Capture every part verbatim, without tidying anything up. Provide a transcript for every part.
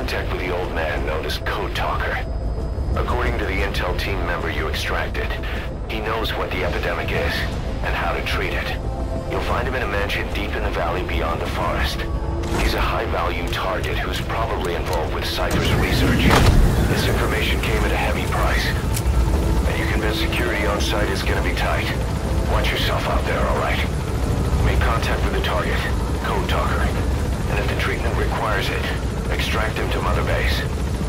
contact with the old man known as Code Talker. According to the intel team member you extracted, he knows what the epidemic is and how to treat it. You'll find him in a mansion deep in the valley beyond the forest. He's a high-value target who's probably involved with Cypher's research. This information came at a heavy price, and you're convinced security on site is gonna be tight. Watch yourself out there, all right? Make contact with the target, Code Talker, and if the treatment requires it, extract him to Mother Base.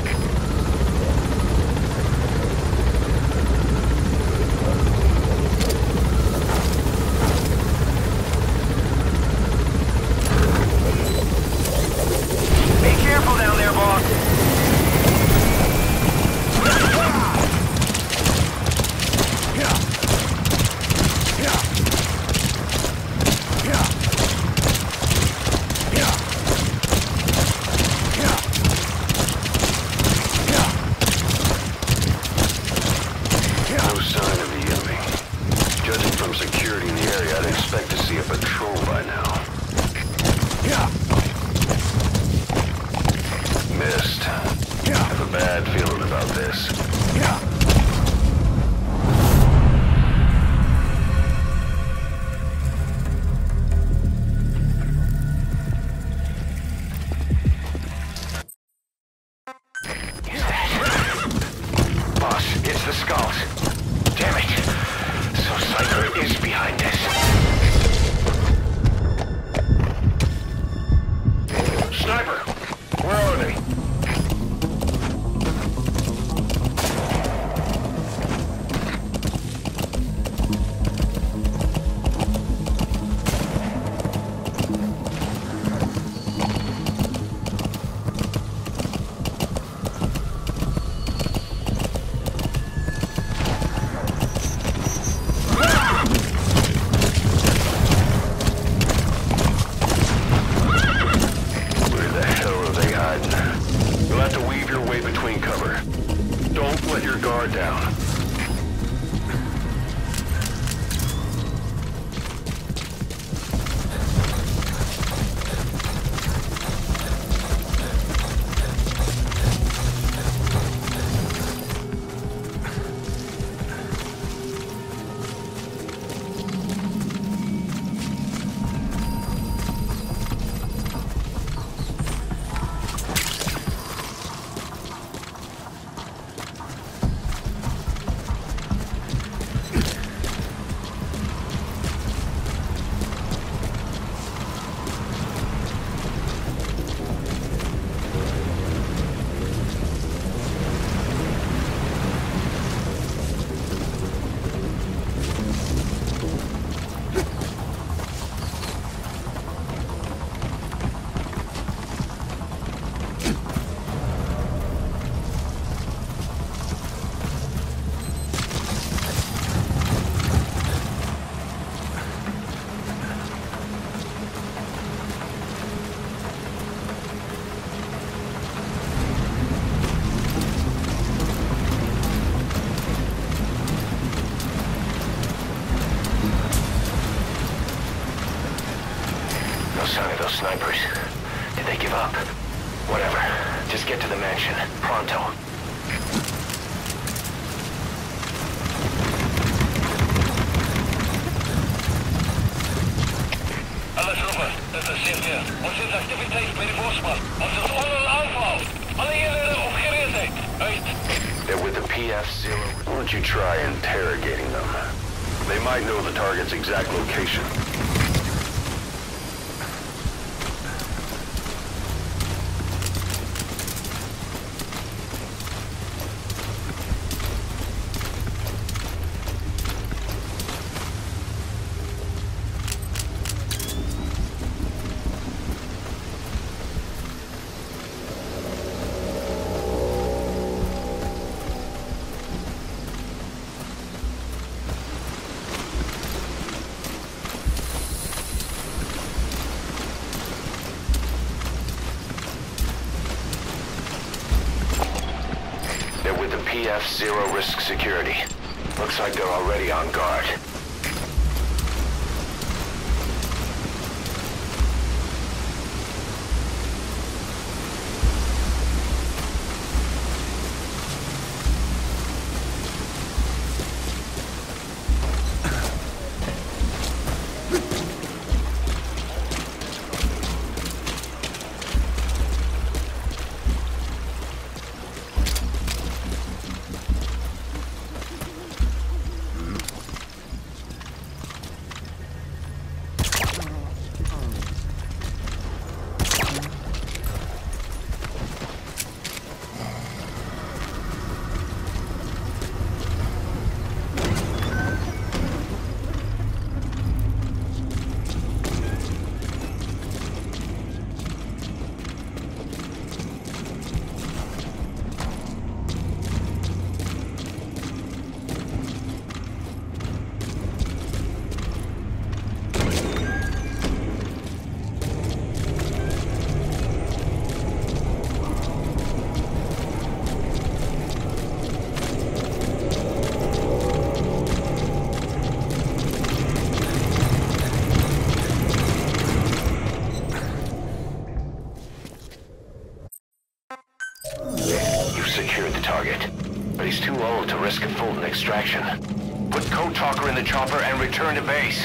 Snipers. Did they give up? Whatever. Just get to the mansion. Pronto. Alles super. Dat is zeer weer. Onze activiteit bij de voorspan. Ons is onder een aanval. Alle jullie opgereed zijn. Uit. They're with the P F zero. Why don't you try interrogating them? They might know the target's exact location. P F zero risk security. Looks like they're already on guard. You've secured the target, but he's too old to risk a Fulton extraction. Put Code Talker in the chopper and return to base.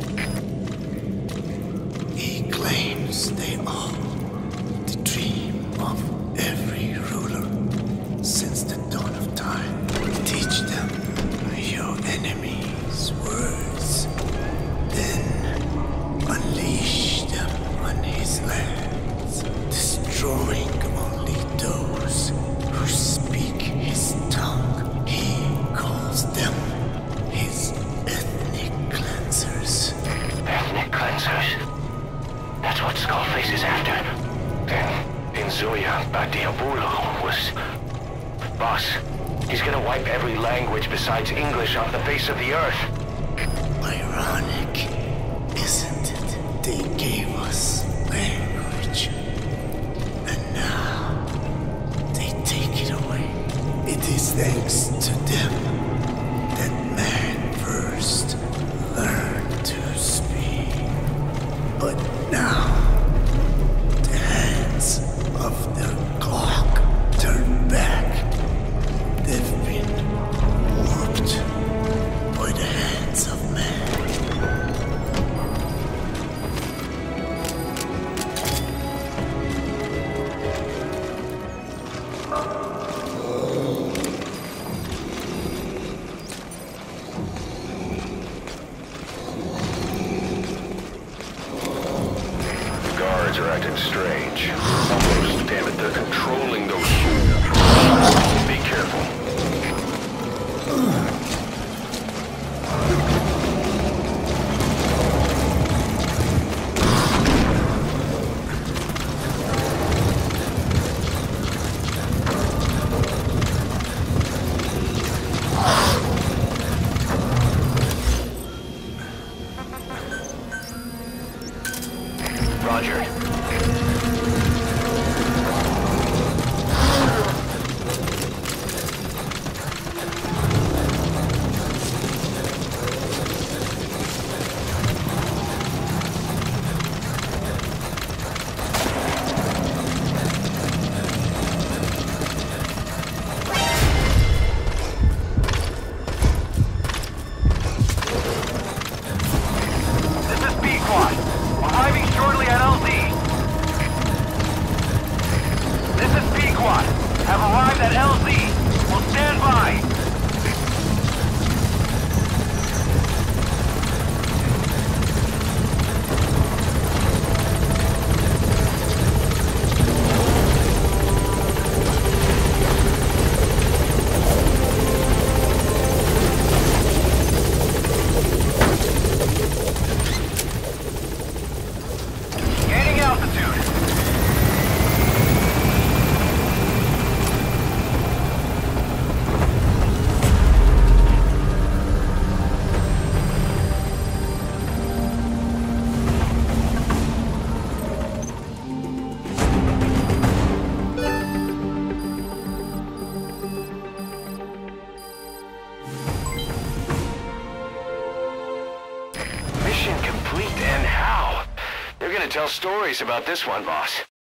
He claims they are the dream of every ruler since the dawn of time. Teach them your enemy's words, then unleash them on his lands, destroying only those who speak his tongue. He calls them his ethnic cleansers. Ethnic cleansers? That's what Skullface is after. Then, in Zoya, Badiabulo was... Boss, he's gonna wipe every language besides English off the face of the earth. Ironic, isn't it? They gave us language, and now they take it away. It is thanks to them that man first learned to speak. But now, the hands of the clock turn back. They've been warped by the hands of man. The guards are acting strange. Almost, damn it, they're controlling those... Be careful. Roger. Mission complete, and how? They're gonna tell stories about this one, boss.